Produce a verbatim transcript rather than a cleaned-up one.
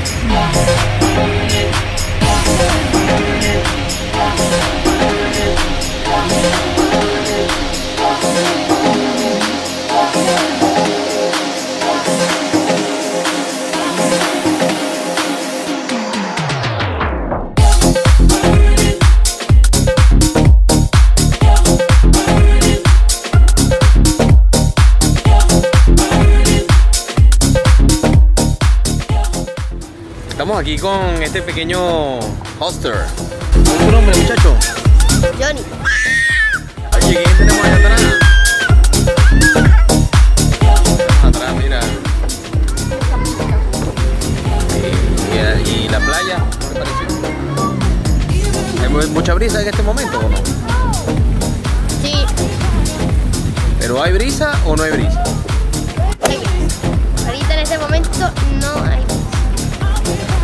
Estamos aquí con este pequeño hoster. ¿Cuál es tu nombre, muchacho? Johnny. Oye, ¿quién tenemos allá atrás? Tenemos atrás, mira. Y, y, y la playa, ¿qué te pareció? ¿Hay mucha brisa en este momento o no? Sí. ¿Pero hay brisa o no hay brisa? Hay brisa. Ahorita en este momento no hay brisa.